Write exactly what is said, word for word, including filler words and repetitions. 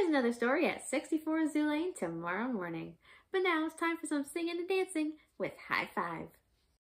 another story at sixty-four Zoo Lane tomorrow morning. But now it's time for some singing and dancing with High Five.